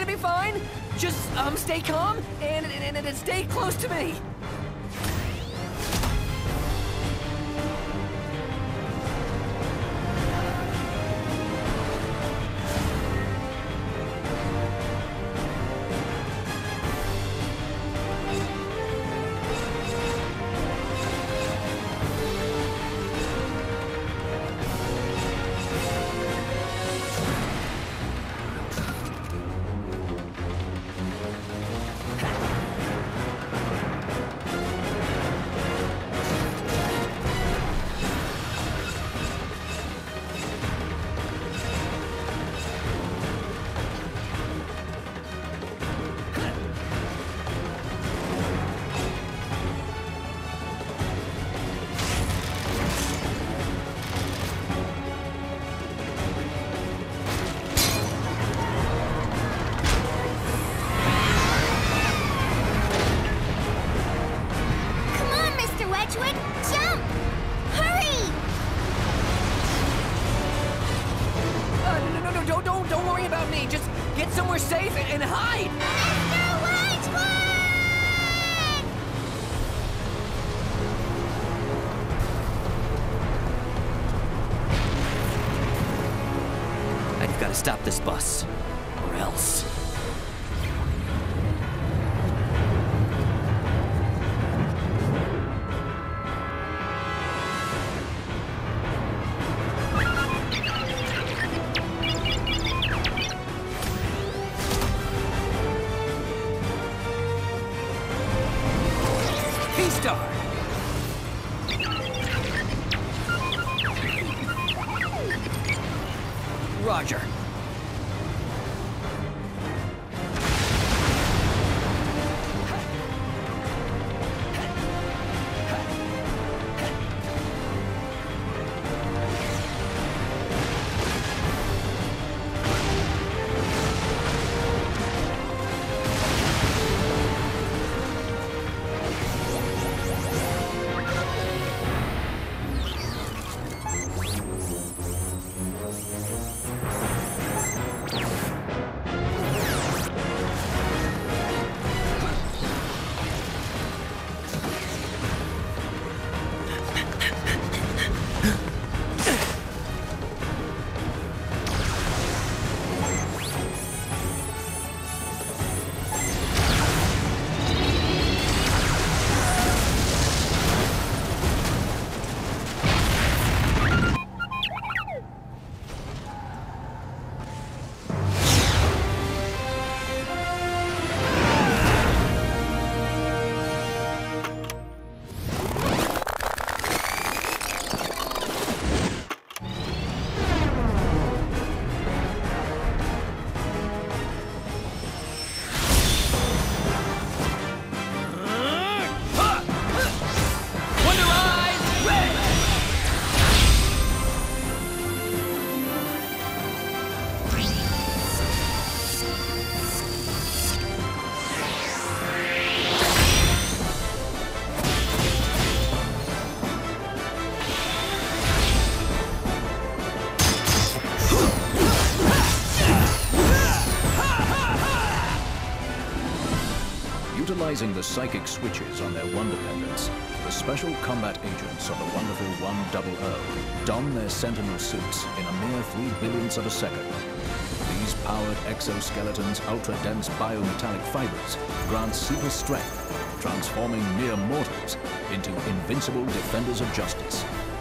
gonna be fine. Just, stay calm and stay close to me. Don't worry about me. Just get somewhere safe and hide. Mr. Wedgwood! I've got to stop this bus, or else. Star. Roger. Utilizing the psychic switches on their wonder pendants, the special combat agents of the wonderful 100 don their sentinel suits in a mere 3 billionths of a second. These powered exoskeletons' ultra-dense biometallic fibers grant super strength, transforming mere mortals into invincible defenders of justice.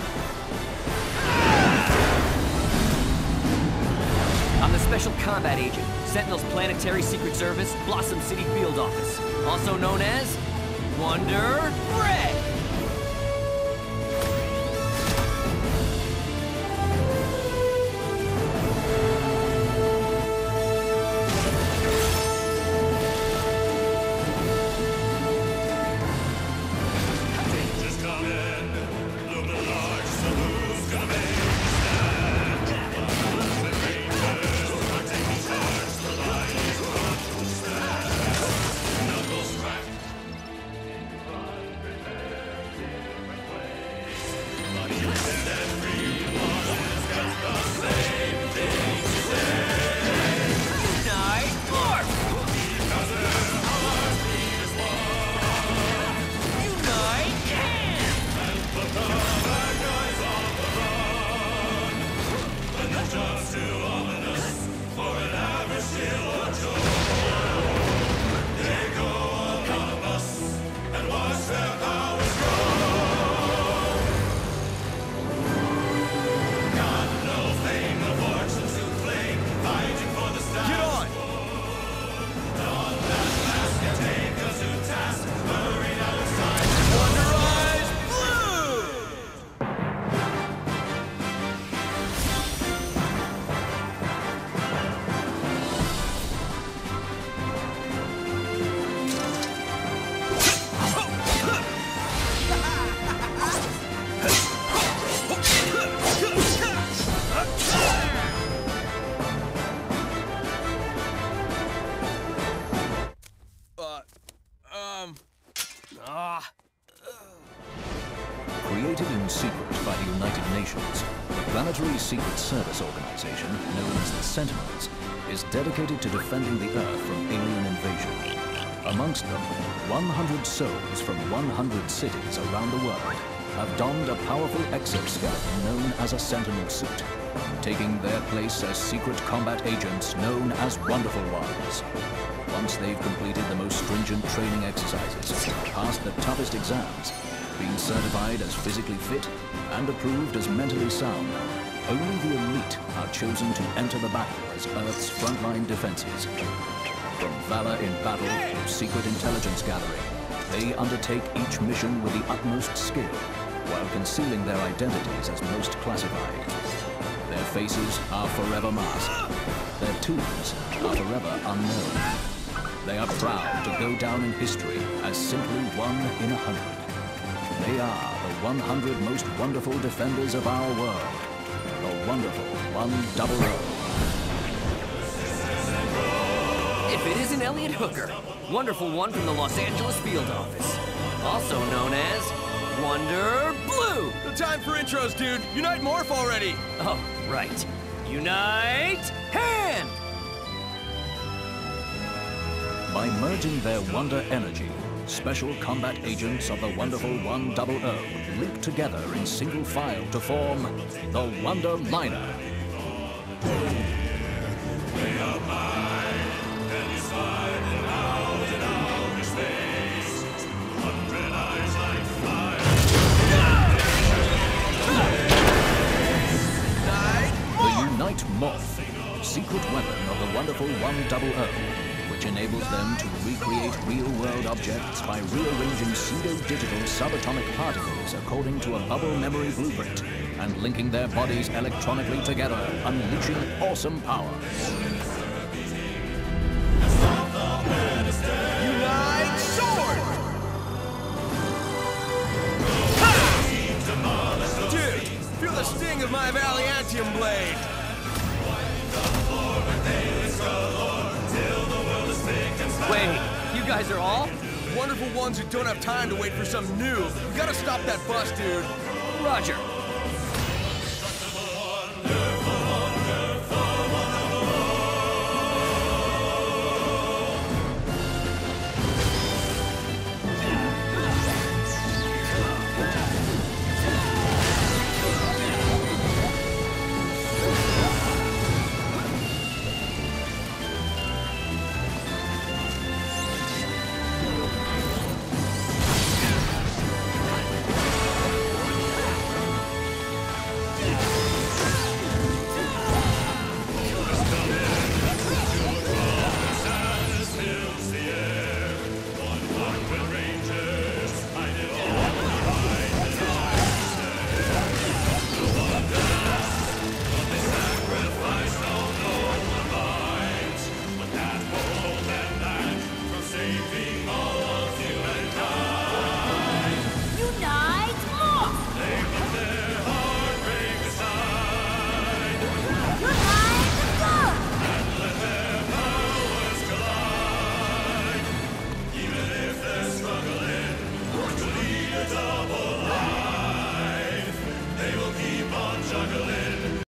I'm the Special Combat Agent, Sentinel's Planetary Secret Service, Blossom City Field Office, also known as Wonder Red. Created in secret by the United Nations, the Planetary Secret Service organization, known as the Sentinels, is dedicated to defending the Earth from alien invasion. Amongst them, 100 souls from 100 cities around the world have donned a powerful exoskeleton known as a Sentinel suit, taking their place as secret combat agents known as Wonderful Ones. Once they've completed the most stringent training exercises, passed the toughest exams, been certified as physically fit, and approved as mentally sound, only the elite are chosen to enter the battle as Earth's frontline defenses. From valor in battle to secret intelligence gathering, they undertake each mission with the utmost skill, while concealing their identities as most classified. Their faces are forever masked. Their tombs are forever unknown. They are proud to go down in history as simply 1 in 100. They are the 100 most wonderful defenders of our world. The wonderful 100. If it isn't Elliot Hooker, Wonderful One from the Los Angeles field office, also known as Wonder Blue. No time for intros, dude. Unite Morph already. Oh, right. Unite Hand! By merging their Wonder energy, special combat agents of the Wonderful 100 link together in single file to form the Wonder Liner. Unite Morph, secret weapon of the Wonderful 100, which enables them to recreate real-world objects by rearranging pseudo-digital subatomic particles according to a bubble memory blueprint and linking their bodies electronically together, unleashing awesome power. Unite Sword! Ha! Dude, feel the sting of my Valiantium blade. Wait, you guys are all? Wonderful Ones who don't have time to wait for some noob. We gotta stop that bus, dude. Roger.